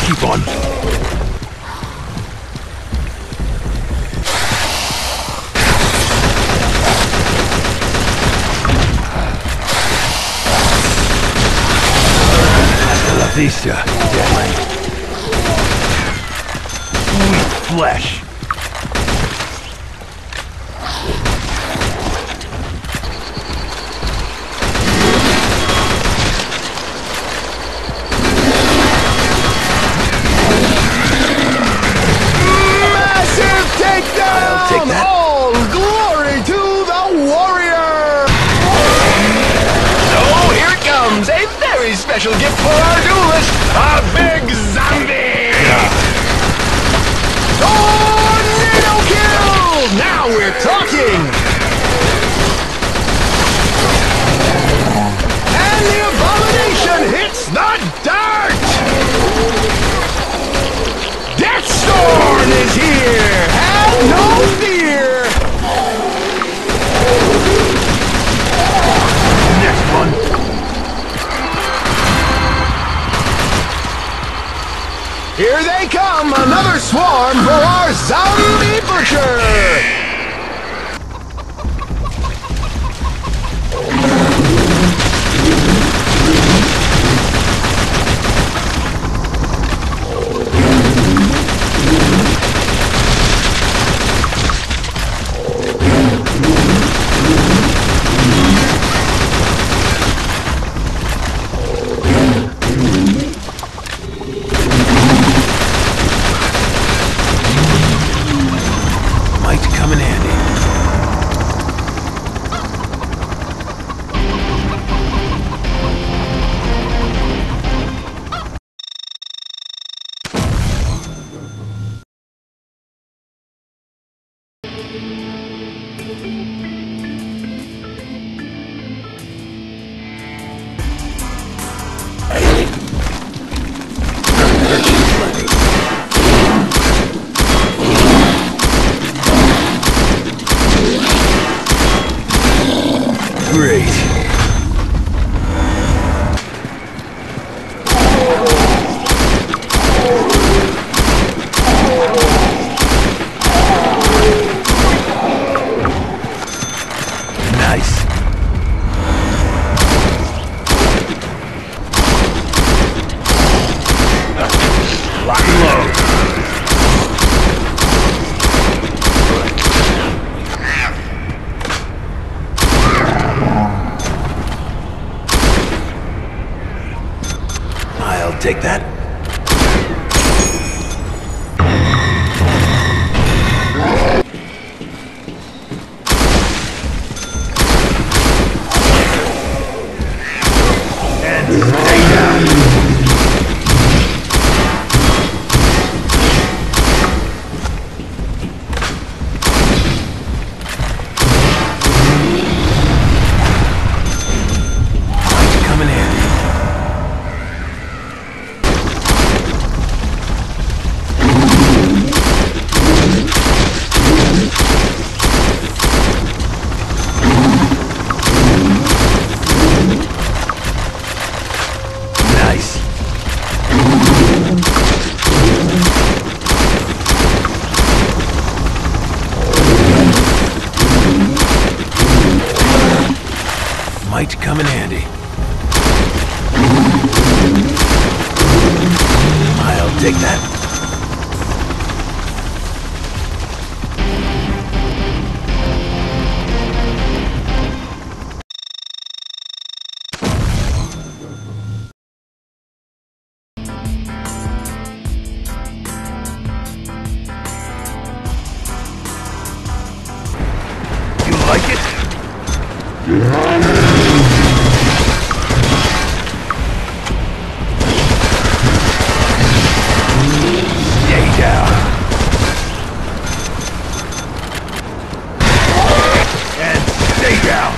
keep on. Hasta la vista, deadly. Sweet flesh. Take that. All glory to the warrior! So here it comes, a very special gift for our duelist, a big zombie! Tornado kill! Now we're talking! And the abomination hits the dirt! Deathstorm is here! No fear! Next one. Here they come! Another swarm for our zombie butcher! Take that. And stay down. Coming in. Might come in handy. I'll take that. You like it? Stay down. And stay down.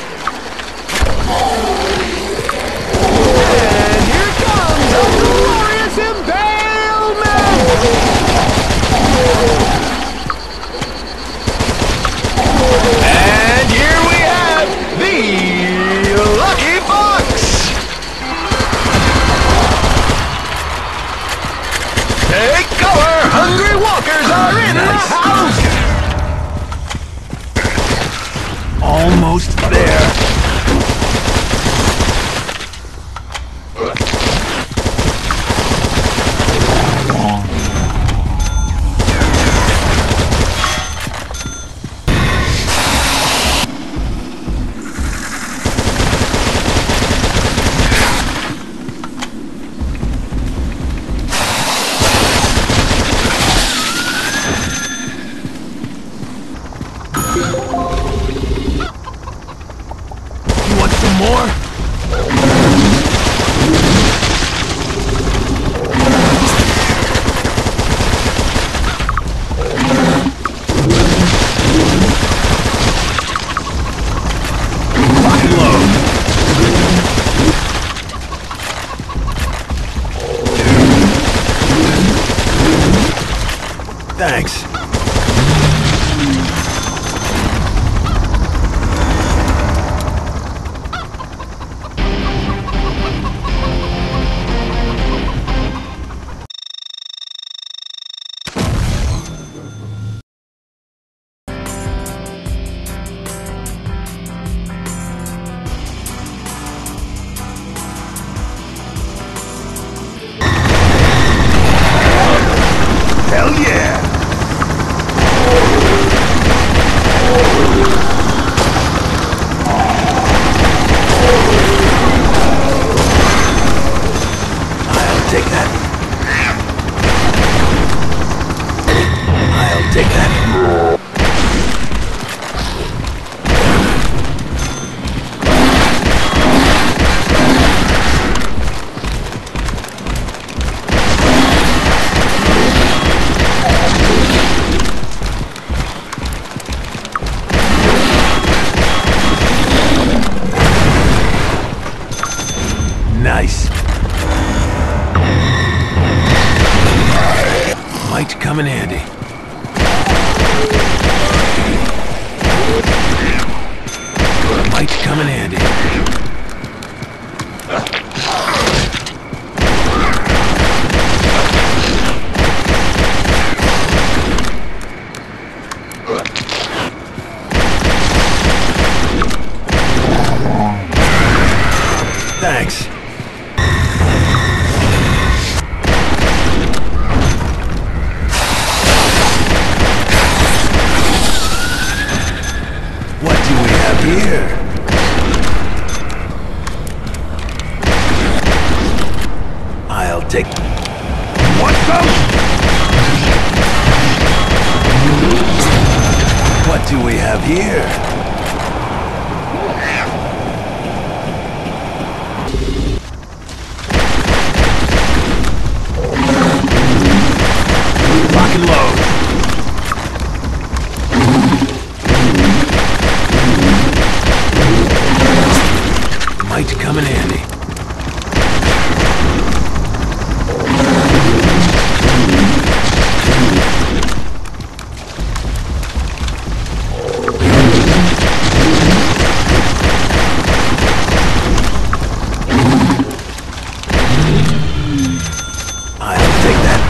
And here comes a glorious impalement! And here we have the Lucky Box! Thanks. Hell yeah! I'll take that. I'll take that. Nice. Might come in handy. Might come in handy. Thanks. What do we have here? I'll take... What the? What do we have here? Lock and load. Might come in handy. I'll take that.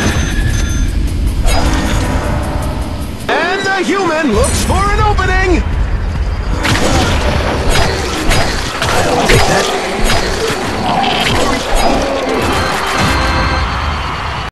And the human looks for an opening!